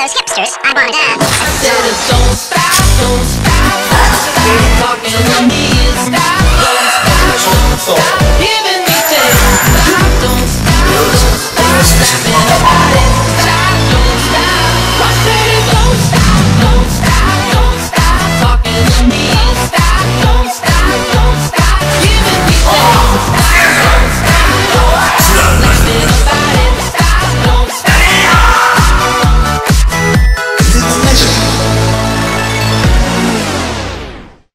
those hipsters, I wanna dance. I said it, don't stop, don't stop. Stop talking to me and stop, don't stop, don't stop.